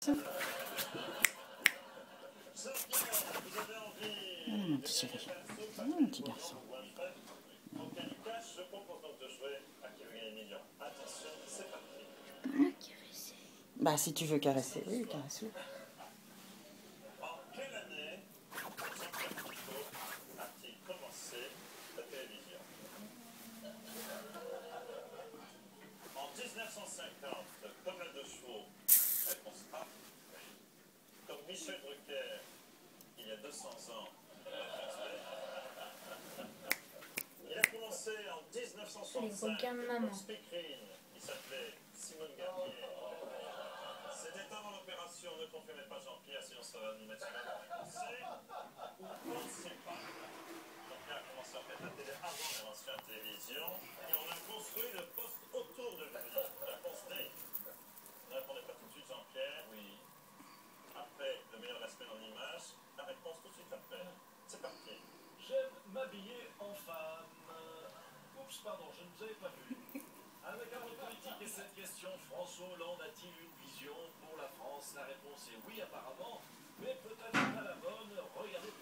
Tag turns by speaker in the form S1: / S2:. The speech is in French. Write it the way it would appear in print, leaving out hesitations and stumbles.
S1: Mon petit chéri, mon petit garçon. Bah si tu veux caresser, oui, caresse-le.
S2: En 1950, comme la deux chevaux, réponse A. Comme Michel Drucker, il y a 200 ans, réponse B. Il a commencé en 1965 comme speakerine. Il s'appelait Simone Garnier. C'était avant l'opération, ne confirmez pas Jean-Pierre, sinon ça va nous mettre sur la pensée. Ou pensez pas. Jean-Pierre a commencé à faire la télé avant d'avancer à la télévision. Et on a construit le poste autour de lui. Réponse D. Ne répondez pas tout de suite, Jean-Pierre. Oui. Après, le meilleur de la semaine en images. La réponse tout de suite après. C'est parti.
S3: J'aime m'habiller en femme. Oups, pardon, je ne vous avais pas vu. Avec un mot politique et cette question, François Hollande a-t-il une vision pour la France? La réponse est oui, apparemment, mais peut-être pas la bonne. Regardez.